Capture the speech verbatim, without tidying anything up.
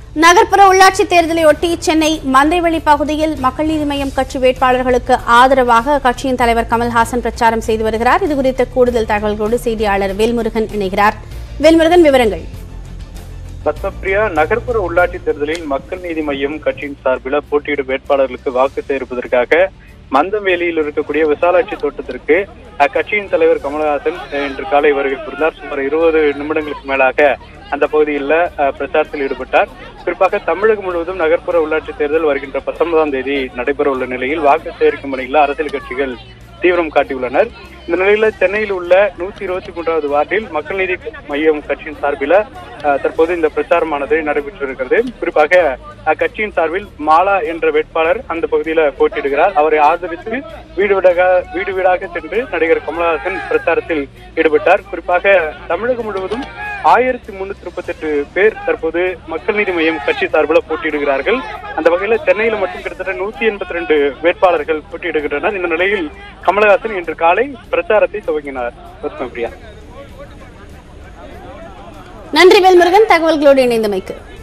நகர்ப்புற உள்ளாட்சி தேர்தலையொட்டி சென்னை மந்தைவெளி பகுதியில் மக்கள் நீதி மய்யம் கட்சி வேட்பாளர்களுக்கு ஆதரவாக கட்சியின் தலைவர் கமல்ஹாசன் பிரச்சாரம் செய்து வருகிறார். இதுகுறித்த கூடுதல் தகவல்களோடு செய்தியாளர் வேல்முருகன் இணைகிறார். வேல்முருகன், விவரங்கள். பத்மபிரியா, நகர்ப்புற உள்ளாட்சி தேர்தலில் மக்கள் நீதி மய்யம் கட்சியின் சார்பில் போட்டியிடும் வேட்பாளர்களுக்கு வாக்கு சேர்ப்பதற்காக மந்தவேலியில் இருக்கக்கூடிய விசாலாட்சி தோட்டத்திற்கு அக்கட்சியின் தலைவர் கமல்ஹாசன் இன்று காலை வருகை புரிந்தார். சுமார் இருபது நிமிடங்களுக்கு மேலாக அந்த பகுதியில் பிரச்சாரத்தில் ஈடுபட்டார். குறிப்பாக தமிழகம் முழுவதும் நகர்ப்புற உள்ளாட்சி தேர்தல் வருகின்ற பத்தொன்பதாம் தேதி நடைபெற உள்ள நிலையில் வாக்கு சேகரிக்கும் பணியில் அரசியல் கட்சிகள் தீவிரம் காட்டியுள்ளனர். இந்த நிலையில சென்னையில் உள்ள நூத்தி இருபத்தி மூன்றாவது வார்டில் மக்கள் நீதி மய்யம் கட்சியின் சார்பில் தற்போது இந்த பிரச்சாரமானது நடைபெற்றிருக்கிறது. குறிப்பாக அக்கட்சியின் சார்பில் மாலா என்ற வேட்பாளர் அந்த பகுதியில போட்டியிடுகிறார். அவரை ஆதரித்து வீடு வீடாக வீடு வீடாக சென்று நடிகர் கமல்ஹாசன் பிரச்சாரத்தில் ஈடுபட்டார். குறிப்பாக தமிழகம் முழுவதும் ஆயிரத்தி முன்னூத்தி முப்பத்தி எட்டு பேர் தற்போது மக்கள் நீதி மய்யம் கட்சி சார்பில் போட்டியிடுகிறார்கள். அந்த வகையில சென்னையில மட்டும் கிட்டத்தட்ட நூத்தி எண்பத்தி ரெண்டு வேட்பாளர்கள் போட்டியிடுகின்றனர். இந்த நிலையில் கமல்ஹாசன் இன்று காலை பிரச்சாரத்தை துவங்கினார். பத்மபிரியா, நன்றி வேல்முருகன், தகவல்களோடு இணைந்தமைக்கு.